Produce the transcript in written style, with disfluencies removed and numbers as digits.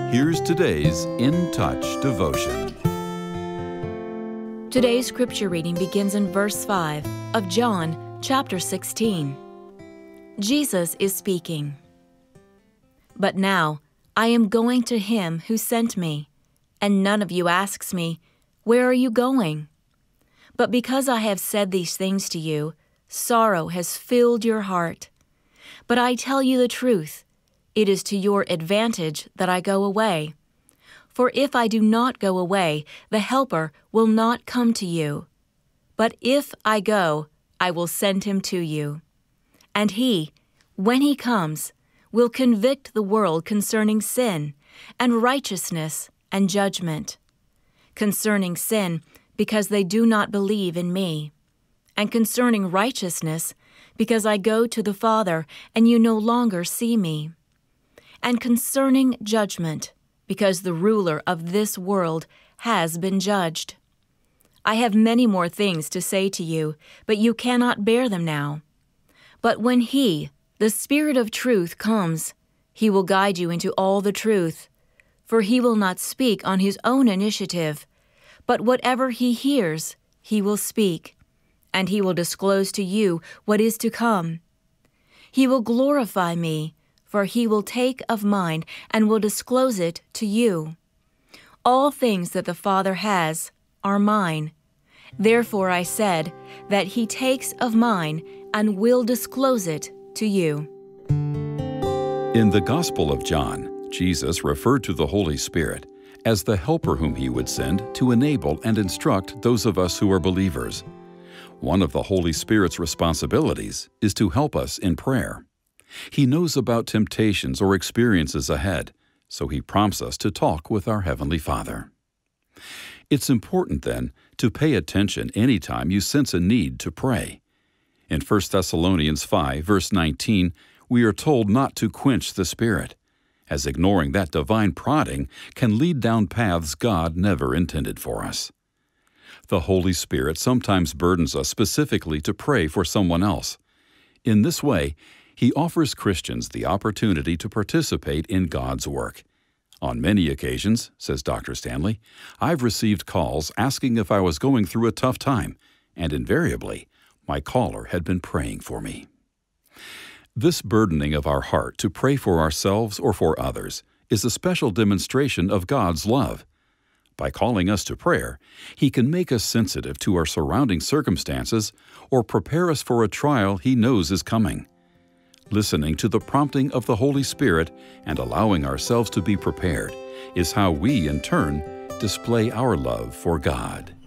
Here's today's In Touch devotion. Today's scripture reading begins in verse 5 of John chapter 16. Jesus is speaking. But now I am going to him who sent me, and none of you asks me, "Where are you going?" But because I have said these things to you, sorrow has filled your heart. But I tell you the truth, it is to your advantage that I go away. For if I do not go away, the Helper will not come to you. But if I go, I will send him to you. And he, when he comes, will convict the world concerning sin and righteousness and judgment. Concerning sin, because they do not believe in me. And concerning righteousness, because I go to the Father, and you no longer see me. And concerning judgment, because the ruler of this world has been judged. I have many more things to say to you, but you cannot bear them now. But when he, the Spirit of truth, comes, he will guide you into all the truth. For he will not speak on his own initiative, but whatever he hears, he will speak, and he will disclose to you what is to come. He will glorify me, for he will take of mine and will disclose it to you. All things that the Father has are mine. Therefore I said that he takes of mine and will disclose it to you. In the Gospel of John, Jesus referred to the Holy Spirit as the Helper whom he would send to enable and instruct those of us who are believers. One of the Holy Spirit's responsibilities is to help us in prayer. He knows about temptations or experiences ahead, so he prompts us to talk with our Heavenly Father. It's important, then, to pay attention anytime you sense a need to pray. In 1 Thessalonians 5, verse 19, we are told not to quench the Spirit, as ignoring that divine prodding can lead down paths God never intended for us. The Holy Spirit sometimes burdens us specifically to pray for someone else. In this way, he offers Christians the opportunity to participate in God's work. On many occasions, says Dr. Stanley, I've received calls asking if I was going through a tough time, and invariably, my caller had been praying for me. This burdening of our heart to pray for ourselves or for others is a special demonstration of God's love. By calling us to prayer, he can make us sensitive to our surrounding circumstances or prepare us for a trial he knows is coming. Listening to the prompting of the Holy Spirit and allowing ourselves to be prepared is how we, in turn, display our love for God.